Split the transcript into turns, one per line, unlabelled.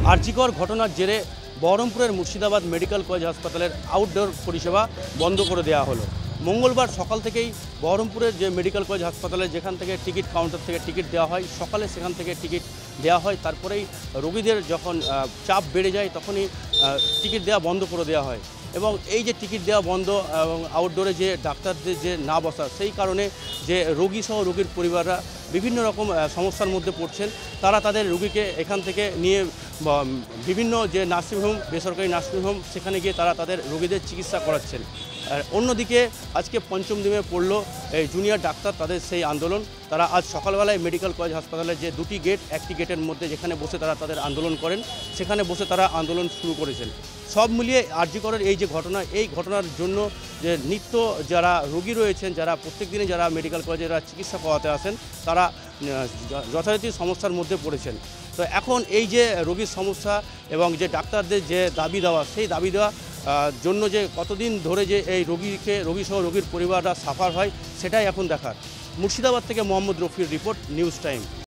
আরজিকর ঘটনার জেরে বহরমপুরের মুর্শিদাবাদ মেডিকেল কলেজ হাসপাতালের আউটডোর পরিষেবা বন্ধ করে দেওয়া হলো। মঙ্গলবার সকাল থেকেই বহরমপুরের যে মেডিকেল কলেজ হাসপাতালে যেখান থেকে টিকিট কাউন্টার থেকে টিকিট দেওয়া হয়, সকালে সেখান থেকে টিকিট দেওয়া হয়। তারপরেই রোগীদের যখন চাপ বেড়ে যায় তখনই টিকিট দেওয়া বন্ধ করে দেওয়া হয়। এবং এই যে টিকিট দেওয়া বন্ধ এবং আউটডোরে যে ডাক্তারদের যে না বসা, সেই কারণে যে রোগী সহ রোগীর পরিবাররা বিভিন্ন রকম সমস্যার মধ্যে পড়ছেন। তারা তাদের রোগীকে এখান থেকে নিয়ে বিভিন্ন যে নার্সিংহোম, বেসরকারি নার্সিংহোম, সেখানে গিয়ে তারা তাদের রোগীদের চিকিৎসা করাচ্ছেন। আর অন্যদিকে আজকে পঞ্চম দিনে পড়ল এই জুনিয়র ডাক্তার তাদের সেই আন্দোলন। তারা আজ সকালবেলায় মেডিকেল কলেজ হাসপাতালের যে দুটি গেট, একটি গেটের মধ্যে যেখানে বসে তারা তাদের আন্দোলন করেন, সেখানে বসে তারা আন্দোলন শুরু করেছেন। সব মিলিয়ে আরজিকরের এই যে ঘটনা, এই ঘটনার জন্য যে নিত্য যারা রোগী রয়েছেন, যারা প্রত্যেক দিনে যারা মেডিকেল কলেজে চিকিৎসা করাতে আসেন, তারা যথারীতি সমস্যার মধ্যে পড়েছেন। তো এখন এই যে রোগীর সমস্যা এবং যে ডাক্তারদের যে দাবি দেওয়া, সেই দাবি দেওয়া জন্য যে কতদিন ধরে যে এই রোগী সহ রোগীর পরিবাররা সাফার হয়, সেটাই এখন দেখার। মুর্শিদাবাদ থেকে মোহাম্মদ রফির রিপোর্ট, নিউজ টাইম।